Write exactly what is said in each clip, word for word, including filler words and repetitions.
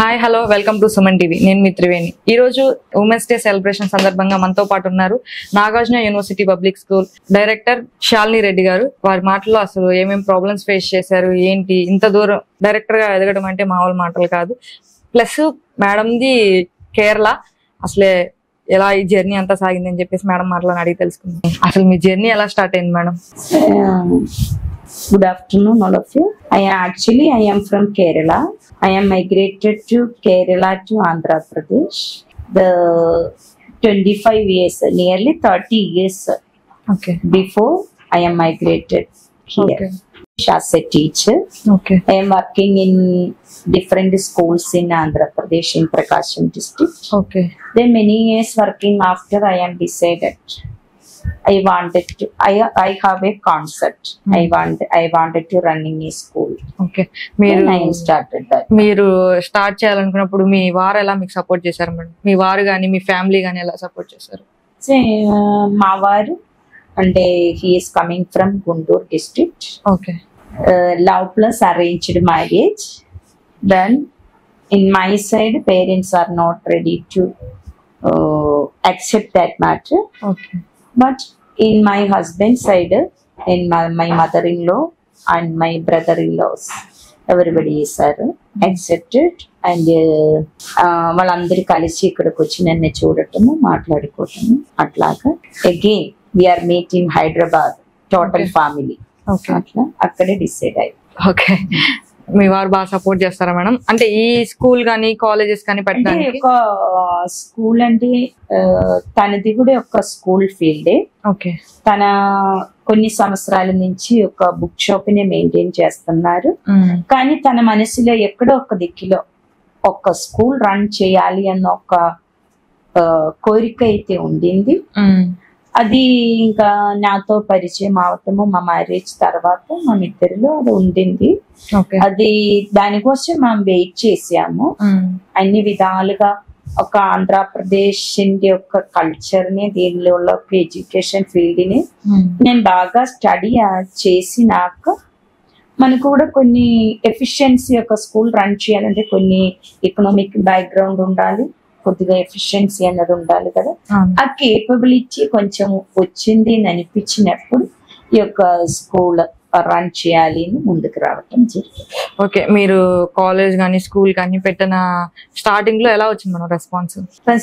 Hi hello welcome to Suman TV. నేను మీ త్రివేణి. ఈ రోజు ఉమెన్స్ డే సెలబ్రేషన్ సందర్భంగా మనతో పాటు ఉన్నారు Nagarjuna university public school director Shalini Reddy garu. వారి మాటల్లో అసలు ఏమేమి ప్రాబ్లమ్స్ ఫేస్ చేశారు, ఏంటి ఇంత దూరం డైరెక్టర్ గా ఎదగడం అంటే మామూలు మాటలు కాదు. ప్లస్ మేడంది కేరళ, అసలే ఎలా ఈ జర్నీ అంతా సాగింది అని చెప్పేసి మేడం మాటలను అడిగి తెలుసుకుందాం. అసలు మీ జర్నీ ఎలా స్టార్ట్ అయింది madam? Good afternoon, all of you. I actually I am from Kerala. I am migrated to Kerala to Andhra Pradesh. The twenty-five years, nearly thirty years. Okay. Before I am migrated here. Okay. As a teacher. Okay. I am working in different schools in Andhra Pradesh in Prakasham district. Okay. Then many years working after I am decided. I wanted to. I I have a concept. Hmm. I want. I wanted to running a school. Okay. మీరు I started that. మీరు start చేయాలనుకున్నప్పుడు మీ వారు ఎలా మీకు support చేశారు madam? మీ వారు గానీ మీ ఫ్యామిలీ గానీ ఎలా సపోర్ట్ చేశారు? So, uh, మా వారు అంటే he is coming from Guntur district. Okay. Uh, love plus arranged marriage. Then in my side, parents are not ready to uh, accept that matter. Okay. But in my husband's side, in my, my mother-in-law and my brother-in-laws, everybody is accepted. And వాళ్ళందరూ కలిసి ఇక్కడికి వచ్చి నన్ను చూడటము, మాట్లాడుకోవటము అట్లాగా. Again we are meeting Hyderabad total family. అట్లా అక్కడే డిసైడ్ అయ్యి. ఓకే. మీ వారు బాగా సపోర్ట్ చేస్తారా మేడం? అంటే ఈ స్కూల్ గానీ కాలేజెస్ కానీ పెట్టడానికి? ఒక స్కూల్ అంటే తనది కూడా ఒక స్కూల్ ఫీల్డే. ఓకే. తన కొన్ని సంవత్సరాల నుంచి ఒక బుక్ షాప్ ని మెయింటైన్ చేస్తున్నారు. కానీ తన మనసులో ఎక్కడో ఒక దిక్కులో ఒక స్కూల్ రన్ చేయాలి అన్న ఒక కోరిక అయితే ఉండింది. అది ఇంకా నాతో పరిచయం అవటము మా మ్యారేజ్ తర్వాత మా ఇద్దరిలో అది ఉండింది. అది దానికోసం మనం వెయిట్ చేసాము. అన్ని విధాలుగా ఒక ఆంధ్రప్రదేశ్ యొక్క కల్చర్ ని, దీనిలో ఒక ఎడ్యుకేషన్ ఫీల్డ్ ని నేను బాగా స్టడీ చేసినాక మనకు కూడా కొన్ని ఎఫిషియన్సీ ఒక స్కూల్ రన్ చేయాలంటే కొన్ని ఎకనామిక్ బ్యాక్గ్రౌండ్ ఉండాలి, కొద్దిగా ఎఫిషియన్సీ అన్నది ఉండాలి కదా. ఆ కేపబిలిటీ కొంచెం వచ్చింది అని అనిపించినప్పుడు ఈ యొక్క స్కూల్ రన్ చేయాలి అని ముందుకు రావటం జరిగింది. ఓకే. మీరు కాలేజ్ కానీ స్కూల్ కానీ పెట్టిన స్టార్టింగ్ లో ఎలా వచ్చింది మన రెస్పాన్స్?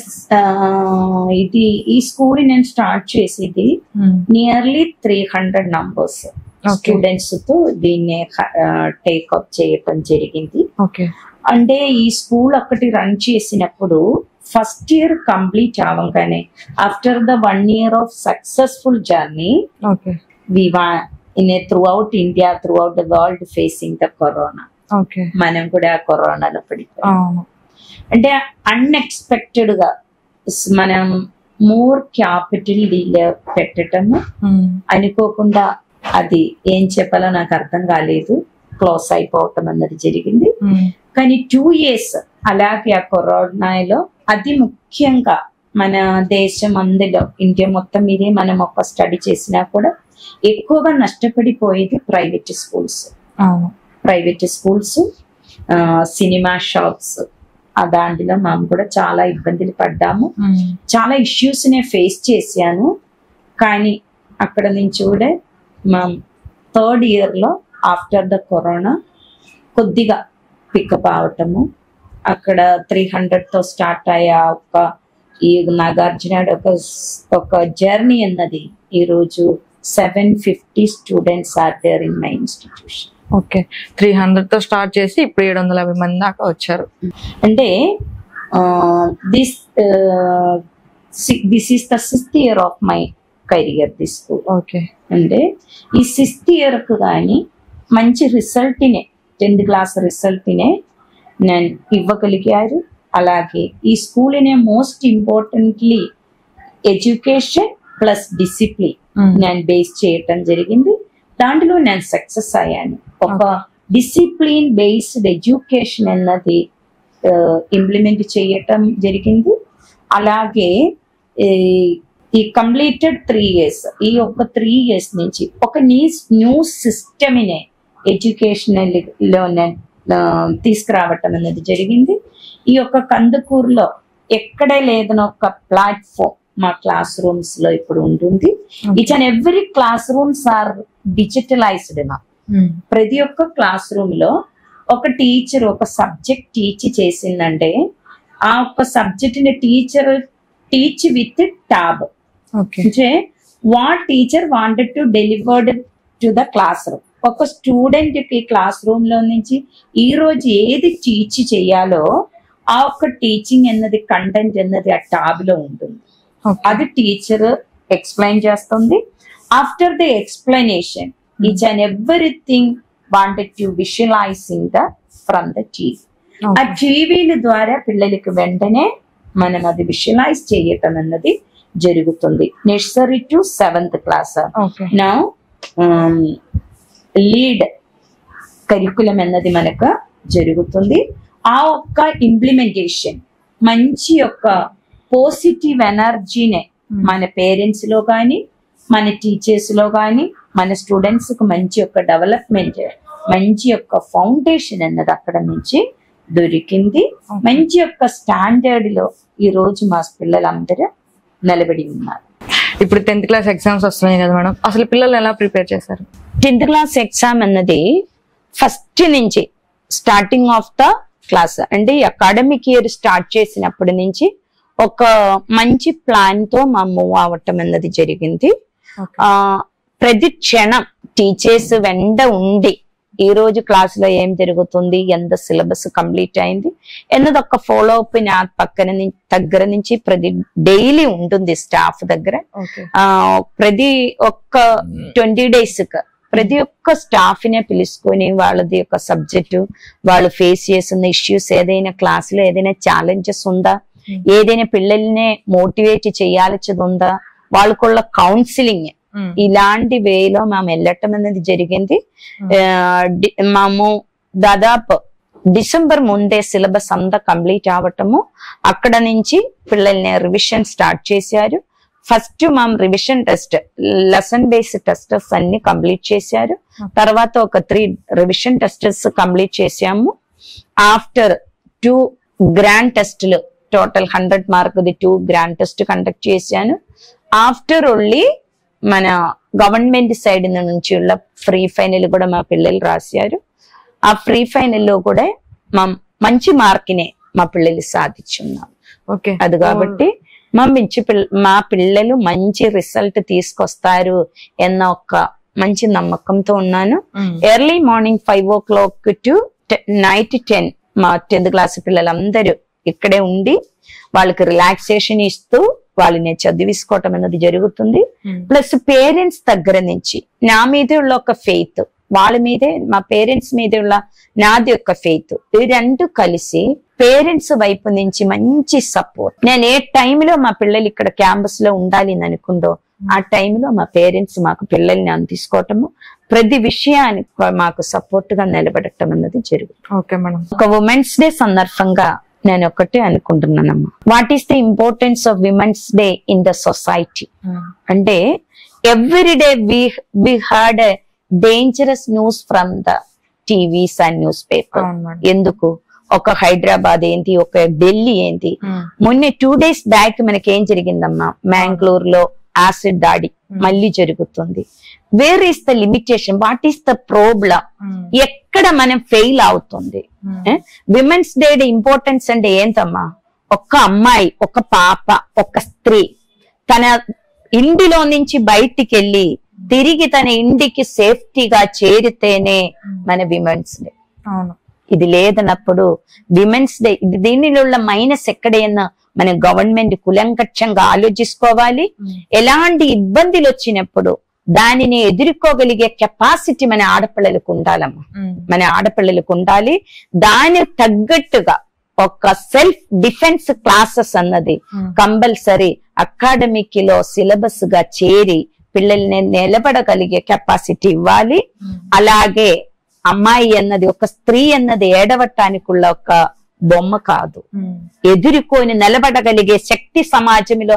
ఇది ఈ స్కూల్ నేను స్టార్ట్ చేసేది nearly three hundred numbers students తో దీన్ని టేకప్ చేయటం జరిగింది. ఓకే. అంటే ఈ స్కూల్ ఒకటి రన్ చేసినప్పుడు ఫస్ట్ ఇయర్ కంప్లీట్ అవ్వగానే after the one year of successful journey we in throughout India, throughout the world facing the corona. మనం కూడా కరోనాలో పడిపోయాం. అంటే అన్ఎక్స్పెక్టెడ్ గా మనం మోర్ క్యాపిటల్ పెట్టటము అనుకోకుండా అది ఏం చెప్పాలో నాకు అర్థం కాలేదు, క్లోజ్ అయిపోవటం అన్నది జరిగింది. కానీ టూ ఇయర్స్ అలాగే ఆ కరోనాలో అతి ముఖ్యంగా మన దేశం అందులో ఇండియా మొత్తం మీదే మనం ఒక స్టడీ చేసినా కూడా ఎక్కువగా నష్టపడిపోయేది private schools. Private schools, cinema shops, ఆ దాంట్లో మేము కూడా చాలా ఇబ్బందులు పడ్డాము. చాలా ఇష్యూస్ నే ఫేస్ చేశాను. కానీ అక్కడ నుంచి కూడా మా థర్డ్ ఇయర్ లో ఆఫ్టర్ ద కరోనా కొద్దిగా పికప్ అవటము, అక్కడ త్రీ హండ్రెడ్ తో స్టార్ట్ అయ్యా ఒక ఈ నాగార్జున ఒక ఒక జర్నీ అన్నది ఈ రోజు seven fifty students are there in my institution. Okay. Three hundred తో స్టార్ట్ చేసి ఇప్పుడు ఏడు వందల యాభై మంది దాకా వచ్చారు. అంటే this this is the sixth year of my career this school. Okay. అంటే ఈ సిక్స్త్ ఇయర్ కు కానీ మంచి రిజల్ట్ నే, టెన్త్ క్లాస్ రిజల్ట్ నే నేను ఇవ్వగలిగారు. అలాగే ఈ స్కూల్ నే most importantly education plus discipline నేను బేస్ చేయటం జరిగింది. దాంట్లో నేను సక్సెస్ అయ్యాను. ఒక డిసిప్లిన్ బేస్డ్ ఎడ్యుకేషన్ అన్నది ఇంప్లిమెంట్ చేయటం జరిగింది. అలాగే ఈ కంప్లీటెడ్ త్రీ ఇయర్స్ ఈ ఒక త్రీ ఇయర్స్ నుంచి ఒక న్యూ న్యూ సిస్టమ్నే ఎడ్యుకేషనల్ లో తీసుకురావటం అనేది జరిగింది. ఈ యొక్క కందుకూరులో ఎక్కడే లేదని ఒక ప్లాట్ఫామ్ మా క్లాస్ రూమ్స్ లో ఇప్పుడు ఉంటుంది. Each and every class rooms are digitalised నా. ప్రతి ఒక్క క్లాస్ రూమ్ లో ఒక టీచర్ ఒక సబ్జెక్ట్ టీచ్ చేసిందంటే ఆ ఒక్క సబ్జెక్ట్ ని టీచర్ టీచ్ విత్ టాబ్. అంటే what teacher wanted to delivered to the class room. ఒక స్టూడెంట్ కి క్లాస్ రూమ్ లో నుంచి ఈ రోజు ఏది టీచ్ చేయాలో ఆ ఒక్క టీచింగ్ అన్నది కంటెంట్ అన్నది ఆ టాబ్ లో ఉంటుంది. అది టీచర్ ఎక్స్ప్లెయిన్ చేస్తుంది. After the explanation each and everything wanted to visualising the from the TV. ఆ టీవీల ద్వారా పిల్లలకి వెంటనే మనం అది విజువలైజ్ చేయటం అన్నది జరుగుతుంది. నర్సరీ టు సెవెంత్ క్లాస్ నా లీడ్ కరికులం అన్నది మనకు జరుగుతుంది. ఆ ఒక్క ఇంప్లిమెంటేషన్ మంచి యొక్క పాజిటివ్ ఎనర్జీనే మన పేరెంట్స్ లో కానీ మన టీచర్స్ లో కానీ మన స్టూడెంట్స్ కు మంచి యొక్క డెవలప్మెంట్ మంచి యొక్క ఫౌండేషన్ అన్నది అక్కడ నుంచి దొరికింది. మంచి యొక్క స్టాండర్డ్ లో ఈ రోజు మా పిల్లలందరూ నిలబడి ఉన్నారు. ఇప్పుడు టెన్త్ క్లాస్ ఎగ్జామ్స్ వస్తున్నాయి కదా మేడం, అసలు పిల్లలు ఎలా ప్రిపేర్ చేశారు? టెన్త్ క్లాస్ ఎగ్జామ్ అన్నది ఫస్ట్ నుంచి స్టార్టింగ్ ఆఫ్ ద క్లాస్ అంటే అకాడమిక్ ఇయర్ స్టార్ట్ చేసినప్పటి నుంచి ఒక మంచి ప్లాన్ తో మా మూవ్ అవటం అన్నది జరిగింది. ఆ ప్రతి క్షణం టీచర్స్ వెంట ఉండి ఈ రోజు క్లాస్ లో ఏం జరుగుతుంది, ఎంత సిలబస్ కంప్లీట్ అయింది అన్నది ఒక ఫాలో అప్ నా పక్కన దగ్గర నుంచి ప్రతి డైలీ ఉంటుంది స్టాఫ్ దగ్గర. ఆ ప్రతి ఒక్క ట్వంటీ డేస్ కి ప్రతి ఒక్క స్టాఫ్ నే పిలుచుకొని వాళ్ళది యొక్క సబ్జెక్టు వాళ్ళు ఫేస్ చేస్తున్న ఇష్యూస్ ఏదైనా క్లాస్ లో ఏదైనా ఛాలెంజెస్ ఉందా, ఏదైనా పిల్లల్ని మోటివేట్ చేయాల్సి ఉందా, వాళ్ళకుள்ள కౌన్సిలింగ్ ఇలాంటి వేలో మేము వెళ్ళటం అనేది జరిగింది. మేము దాదాపు డిసెంబర్ ముందే సిలబస్ అంతా కంప్లీట్ అవటము, అక్కడ నుంచి పిల్లల్ని రివిజన్ స్టార్ట్ చేశారు. ఫస్ట్ మేము revision test lesson based testers అన్ని కంప్లీట్ చేశారు. తర్వాత ఒక త్రీ రివిజన్ టెస్టర్స్ కంప్లీట్ చేసాము. ఆఫ్టర్ టూ గ్రాండ్ టెస్ట్లు total hundred mark the two grand test conduct చేశాను. ఆఫ్టర్ ఓన్లీ మన గవర్నమెంట్ సైడ్ నుంచి ఉన్న ఫ్రీ ఫైనల్ కూడా మా పిల్లలు రాశారు. ఆ ఫ్రీ ఫైనల్ లో కూడా మా మంచి మార్కినే మా పిల్లలు సాధించున్నాం. ఓకే, అది కాబట్టి మా మంచి పిల్ల మా పిల్లలు మంచి రిజల్ట్ తీసుకొస్తారు అన్న ఒక మంచి నమ్మకంతో ఉన్నాను. Early morning five o'clock to night ten మా టెన్త్ క్లాస్ పిల్లలందరూ ఇక్కడే ఉండి వాళ్ళకి రిలాక్సేషన్ ఇస్తూ వాళ్ళని చదివించుకోవటం అనేది జరుగుతుంది. ప్లస్ పేరెంట్స్ దగ్గర నుంచి నా మీద ఉள்ள ఒక ఫెయిత్, వాళ్ళ మీదే మా పేరెంట్స్ మీద ఉள்ள నాది యొక్క ఫెయిత్, ఈ రెండు కలిసి పేరెంట్స్ వైపు నుంచి మంచి సపోర్ట్. నేను ఏ టైంలో మా పిల్లలు ఇక్కడ క్యాంపస్ లో ఉండాలి అని అనుకుందో ఆ టైంలో మా పేరెంట్స్ మాకు పిల్లల్ని అందించుకోవటము, ప్రతి విషయానికి మాకు సపోర్ట్ గా నిలబడటం అన్నది జరుగుతుంది. ఓకే మేడం, ఒక ఉమెన్స్ డే సందర్భంగా నేను ఒకటే అనుకుంటున్నానమ్మా, what is the importance of women's day in the society అంటే every day we we heard dangerous news from the TVs and newspaper. ఎందుకు ఒక హైదరాబాద్ ఏంటి, ఒక ఢిల్లీ ఏంటి, మొన్న టూ డేస్ బ్యాక్ మనకి ఏం జరిగిందమ్మా, మ్యాంగ్లూర్ లో యాసిడ్ దాడి మళ్ళీ జరుగుతుంది. Where is the limitation, what is the problem, ఎక్కడ మనం ఫెయిల్ అవుతుంది? విమెన్స్ డే ఇంపార్టెన్స్ అంటే ఏంటమ్మా, ఒక్క అమ్మాయి, ఒక పాప, ఒక స్త్రీ తన ఇంటిలో నుంచి బయటికి వెళ్ళి తిరిగి తన ఇంటికి సేఫ్టీగా చేరితేనే మన విమెన్స్ డే. ఇది లేదన్నప్పుడు విమెన్స్ డే దీనిలో ఉన్న మైనస్ ఎక్కడైనా మన గవర్నమెంట్ కులంకక్షంగా ఆలోచించుకోవాలి. ఎలాంటి ఇబ్బందులు వచ్చినప్పుడు దానిని ఎదుర్కోగలిగే కెపాసిటీ మన ఆడపిల్లలకు ఉండాలమ్మా, మన ఆడపిల్లలకు ఉండాలి. దాని తగ్గట్టుగా ఒక సెల్ఫ్ డిఫెన్స్ క్లాసెస్ అన్నది కంపల్సరీ అకాడమిక్ లో సిలబస్ గా చేరి పిల్లల్ని నిలబడగలిగే కెపాసిటీ ఇవ్వాలి. అలాగే అమ్మాయి అన్నది, ఒక స్త్రీ అన్నది ఏడవటానికుள்ள ఒక బొమ్మ కాదు, ఎదుర్కొని నిలబడగలిగే శక్తి సమాజంలో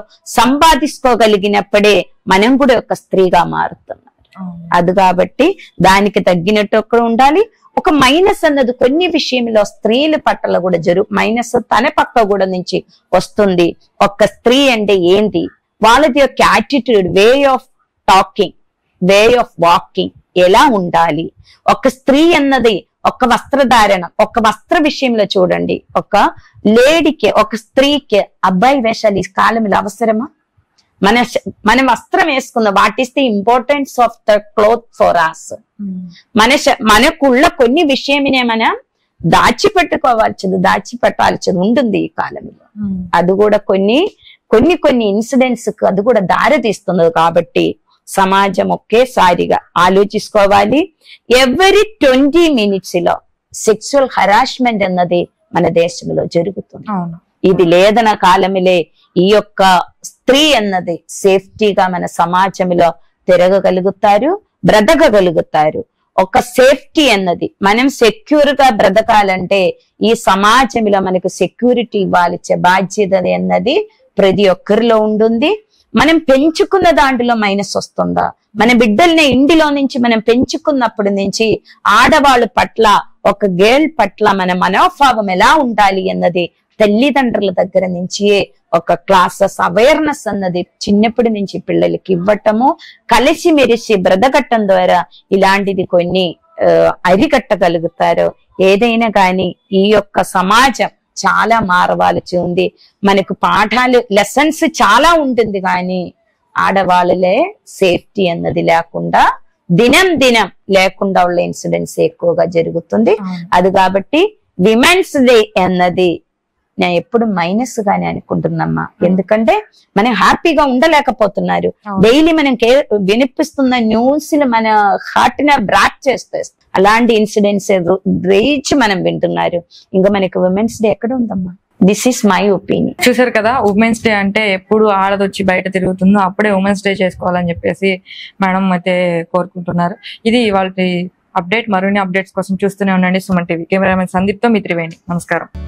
సంపాదించుకోగలిగినప్పుడే మనం కూడా ఒక స్త్రీగా మారుతున్నారు. అది కాబట్టి దానికి తగ్గినట్టు ఒకడు ఉండాలి. ఒక మైనస్ అన్నది కొన్ని విషయంలో స్త్రీల పట్ల కూడా జరుగు మైనస్ తన పక్క కూడా నుంచి వస్తుంది. ఒక స్త్రీ అంటే ఏంటి, వాళ్ళది యొక్క attitude, way of talking, way of walking ఎలా ఉండాలి. ఒక స్త్రీ అన్నది ఒక వస్త్రధారణ, ఒక వస్త్ర విషయంలో చూడండి, ఒక లేడీకి ఒక స్త్రీకి అబ్బాయి వేషాలు ఈ కాలంలో అవసరమా? మన మన వస్త్రం వేసుకుందాం. What is the importance of the cloth for us. మన మనకుள்ள కొన్ని విషయమే మనం దాచిపెట్టుకోవాల్సింది దాచిపెట్టాల్సింది ఉంటుంది ఈ కాలంలో. అది కూడా కొన్ని కొన్ని కొన్ని ఇన్సిడెంట్స్ కు అది కూడా దారితీస్తుంది. కాబట్టి సమాజం ఒకేసారిగా ఆలోచించుకోవాలి. ఎవరి ట్వంటీ మినిట్స్ లో సెక్సువల్ హరాస్మెంట్ అన్నది మన దేశంలో జరుగుతుంది. ఇది లేదన కాలమిలే ఈ యొక్క స్త్రీ అన్నది సేఫ్టీగా మన సమాజంలో తిరగగలుగుతారు, బ్రతకగలుగుతారు. ఒక సేఫ్టీ అన్నది మనం సెక్యూర్ గా బ్రతకాలంటే ఈ సమాజంలో మనకు సెక్యూరిటీ ఇవ్వాల్సే బాధ్యత అన్నది ప్రతి ఒక్కరిలో ఉంటుంది. మనం పెంచుకున్న దాంట్లో మైనస్ వస్తుందా? మన బిడ్డల్ని ఇంటిలో నుంచి మనం పెంచుకున్నప్పటి నుంచి ఆడవాళ్ళ పట్ల, ఒక గర్ల్ పట్ల మన మనోభావం ఎలా ఉండాలి అన్నది తల్లిదండ్రుల దగ్గర నుంచి ఒక క్లాసెస్ అవేర్నెస్ అన్నది చిన్నప్పటి నుంచి పిల్లలకి ఇవ్వటము, కలిసి మెరిసి బ్రతకట్టం ద్వారా ఇలాంటిది కొన్ని అరికట్టగలుగుతారు. ఏదైనా కానీ ఈ యొక్క సమాజం చాలా మారవాల్సి ఉంది. మనకు పాఠాలు లెసన్స్ చాలా ఉంటుంది, కానీ ఆడవాళ్ళలే సేఫ్టీ అన్నది లేకుండా దినం దినం లేకుండా ఉన్న ఇన్సిడెంట్స్ ఎక్కువగా జరుగుతుంది. అది కాబట్టి విమెన్స్ డే అన్నది నేను ఎప్పుడు మైనస్ గానే అనుకుంటున్నమ్మా. ఎందుకంటే మనం హ్యాపీగా ఉండలేకపోతున్నారు. డైలీ మనం వినిపిస్తున్న న్యూస్ మన హార్ట్ ని బ్రాక్ చేస్తే అలాంటి ఇన్సిడెంట్స్ రేచి మనం వింటున్నారు. ఇంకా మనకి ఉమెన్స్ డే ఎక్కడ ఉందమ్మా? This is my opinion. చూసారు కదా, ఉమెన్స్ డే అంటే ఎప్పుడు ఆడదొచ్చి బయట తిరుగుతుందో అప్పుడే ఉమెన్స్ డే చేసుకోవాలని చెప్పేసి మేడం అయితే కోరుకుంటున్నారు. ఇది వాళ్ళ అప్డేట్. మరిన్ని అప్డేట్స్ కోసం చూస్తూనే ఉండండి సుమన్ టీవీ. కెమెరామెన్ సందీప్ తో మీ త్రివేణి. నమస్కారం.